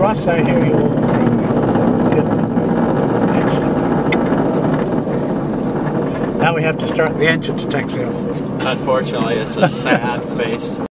across. I hear you all through. Good. Excellent. Now we have to start the engine to taxi off. Unfortunately, it's a sad face.